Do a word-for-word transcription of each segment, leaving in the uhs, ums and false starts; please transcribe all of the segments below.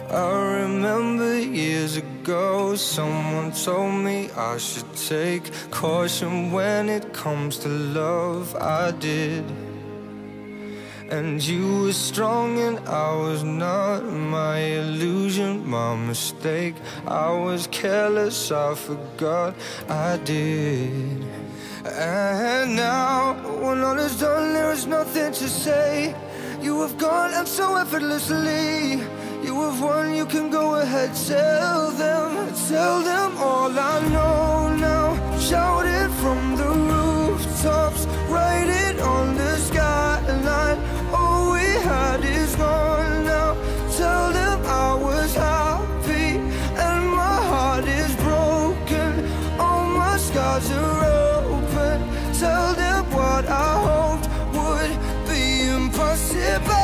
I remember years ago, someone told me I should take caution when it comes to love. I did. And you were strong and I was not. My illusion, my mistake. I was careless, I forgot I did. And now, when all is done, there is nothing to say. You have gone and so effortlessly. You have won, you can go ahead, tell them, tell them all I know now. Shout it from the rooftops, write it on the skyline. All we had is gone now. Tell them I was happy and my heart is broken. All my scars are open. Tell them what I hoped would be impossible.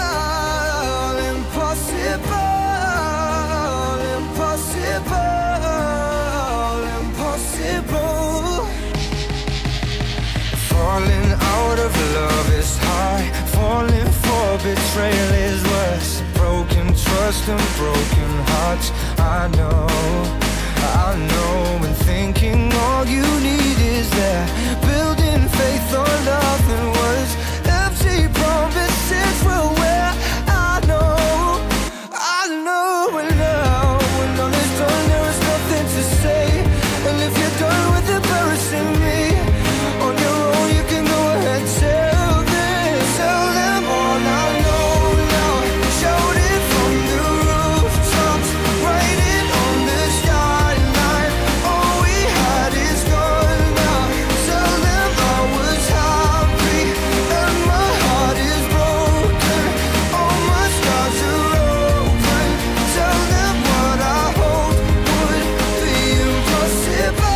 Falling out of love is high. Falling for betrayal is worse. Broken trust and broken hearts. I know, I know. And thinking all you need is there. Building faith on nothing words. Empty promises will wear. I know, I know. And now, when all is done, there is nothing to say. And if you're done with embarrassing me on your own, you can go ahead, tell them, tell them all I know now. Shout it from the rooftops, write it on the skyline. All we had is gone now. Tell them I was happy and my heart is broken. All my scars are open. Tell them what I hoped would be impossible.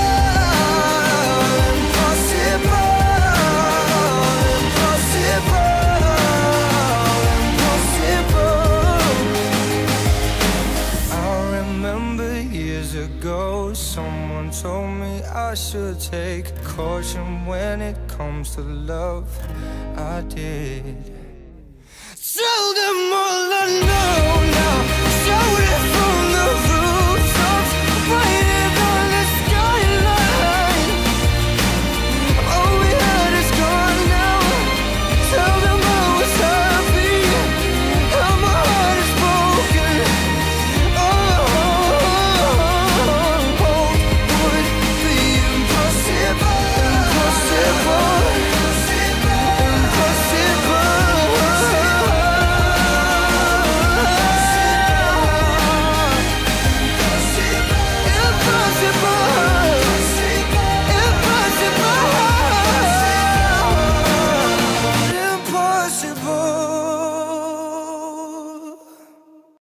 Ago, someone told me I should take caution when it comes to love. I did.